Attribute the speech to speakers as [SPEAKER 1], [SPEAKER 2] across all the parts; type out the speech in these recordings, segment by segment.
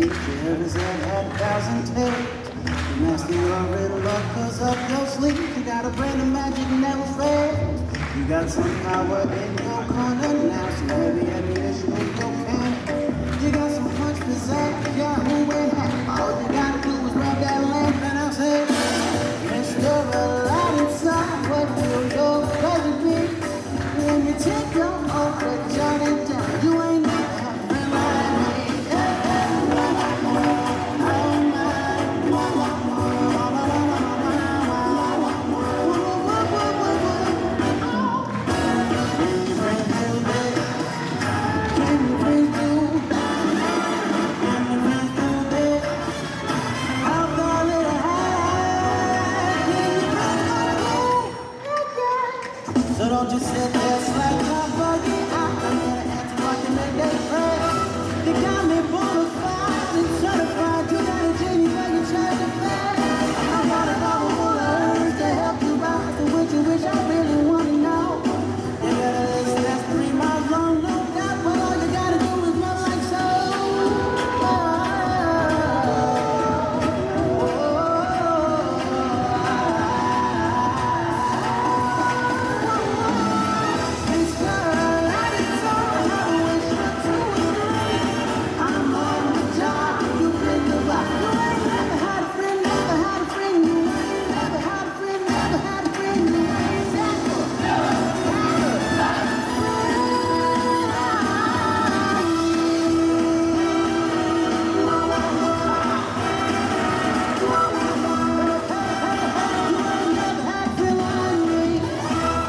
[SPEAKER 1] Sheriff's had 1,000 tails. The master, you're in luck 'cause of your sleep. You got a brand of magic never fails. You got some power in your corner now, some heavy ammunition in your can. You got some punch pizzazz, yeah, who and half. All you gotta do is grab that lamp and I'll say, Mr. Aladdin, son, what will your pleasure be? When you take your oath with Johnny Depp, you ain't never had a friend like me. So don't just sit there slack my buggy. I'm gonna answer like you make that prayer. You got me bonafide and certified. You got a genie for your charge of fare. I got a bottle full of herbs to help you out. The which you wish I really wanna know. You got a list that's 3 miles long, no doubt. But all you gotta do is run like so.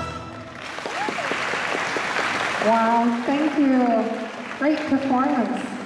[SPEAKER 2] Wow, thank you. Great performance.